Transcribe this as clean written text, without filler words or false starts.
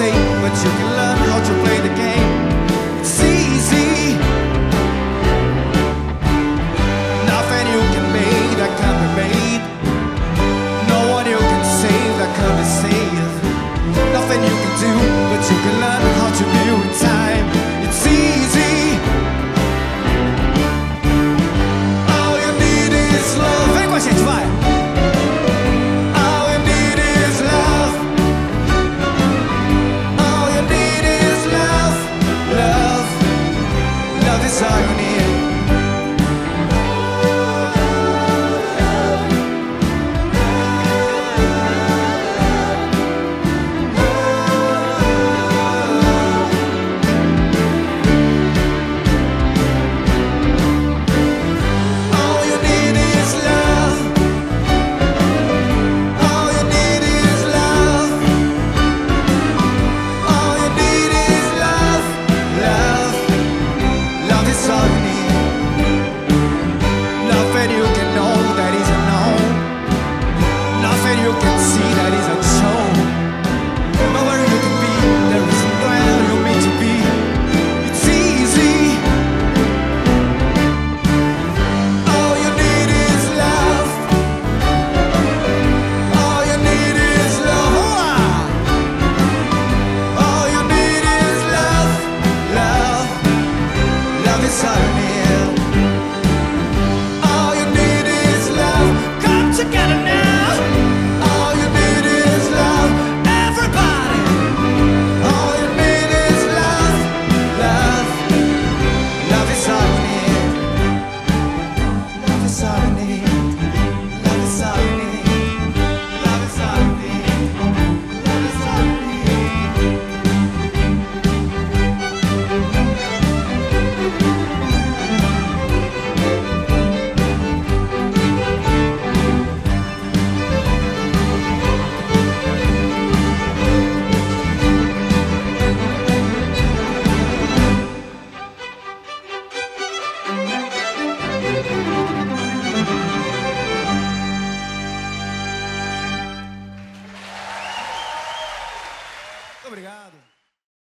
say, but you can learn how to play the game. It's easy. Nothing you can make that can be made. No one you can save that can be saved. Nothing you can do, but you can learn how to view in time. It's easy. All you need is love. Vem com a gente, vai! All you need is love. All you need is love. Love. Love is all you need. Obrigado.